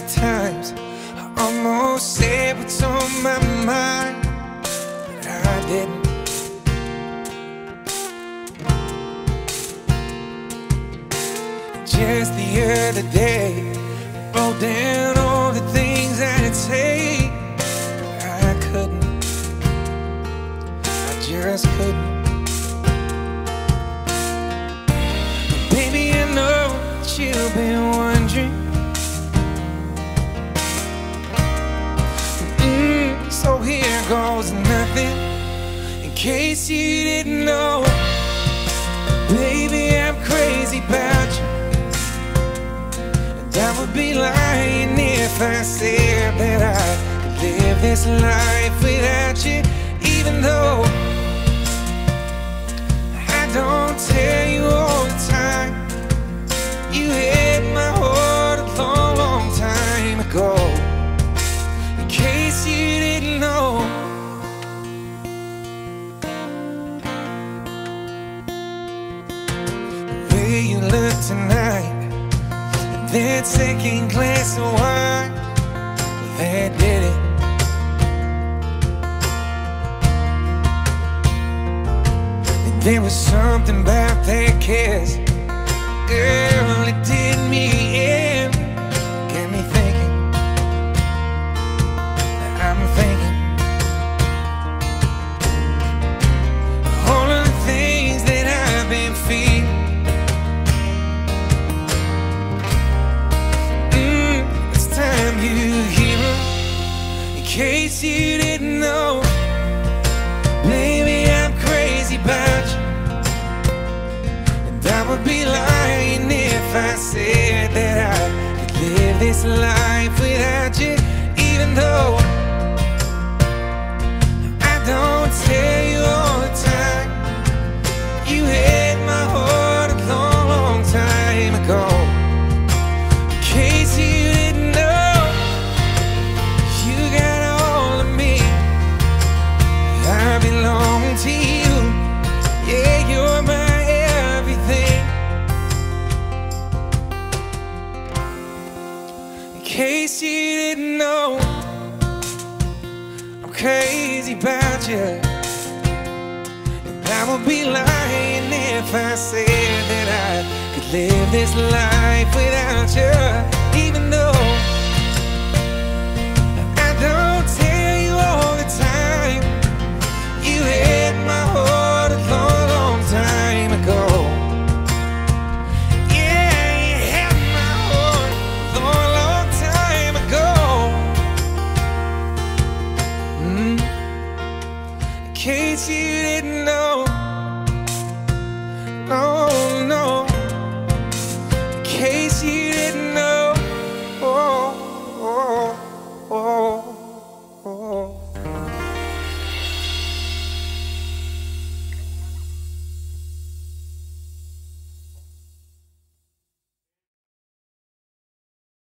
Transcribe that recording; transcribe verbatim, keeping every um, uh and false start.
the times I almost said what's on my mind, but I didn't. Just the other day, I wrote down all the things I'd say, but I couldn't. I just couldn't. But baby, I know that you've been wondering. Mm, so here goes nothing, in case you didn't know. Baby, I'm crazy about you. I would be lying if I said that I could live this life without you, even though I don't tell you all the time. You had my heart a long, long time ago, in case you didn't know. The way you look tonight, that second glass of wine, that did it. And there was something about that kiss, girl, it did me in. Got me thinking, I'm thinking all of the things that I've been feeling. You hear her, in case you didn't know. Baby, I'm crazy about you, and I would be lying if I said that I could live this life without you, even though I don't tell you all the time. You had my heart a long, long time ago, in case you didn't know. I belong to you, yeah, you're my everything. In case you didn't know, I'm crazy about you, and I would be lying if I said that I could live this life without you, even though I don't tell you all the time. You had my heart a long, long time ago. Yeah, you had my heart a long, long time ago. Mm. In case you didn't know, no, no.